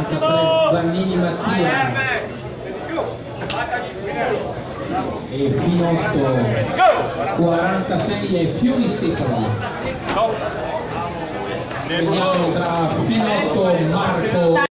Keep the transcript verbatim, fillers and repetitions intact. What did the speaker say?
quarantatré Vannini Mattia e Finotto quarantasei Fiori Stefano. Vediamo tra Finotto, Marco